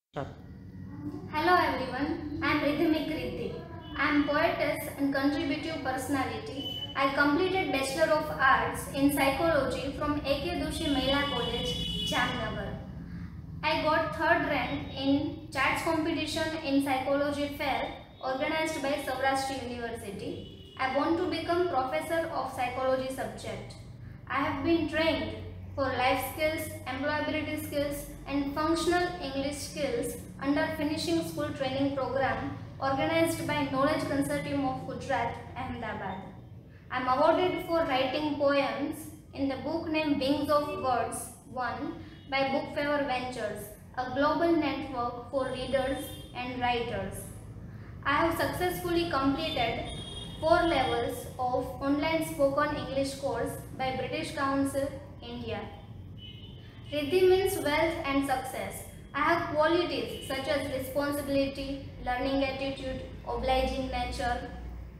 Sure. Hello everyone, I am Rhythmic Riddhi. I am Poetess and Contributive Personality. I completed Bachelor of Arts in Psychology from Doshi Mahila College Jamnagar. I got third rank in charts competition in Psychology Fair organized by Saurashtra University. I want to become Professor of Psychology subject. I have been trained for life skills, employability skills and functional English skills under finishing school training program organized by Knowledge Consortium of Gujarat, Ahmedabad. I am awarded for writing poems in the book named Wings of Words 1 by Bookfever Ventures, a global network for readers and writers. I have successfully completed 4 levels of online spoken English course by British Council, India. Riddhi means wealth and success. I have qualities such as responsibility, learning attitude, obliging nature,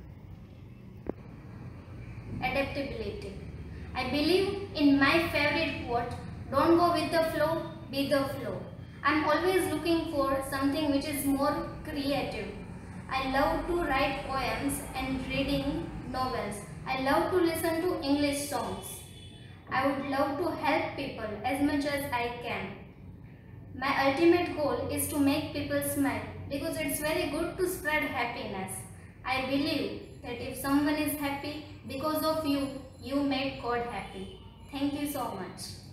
adaptability. I believe in my favorite quote, don't go with the flow, be the flow. I am always looking for something which is more creative. I love to write poems and reading novels. I love to listen to English songs. I would love to help people as much as I can. My ultimate goal is to make people smile because it's very good to spread happiness. I believe that if someone is happy because of you, you made God happy. Thank you so much.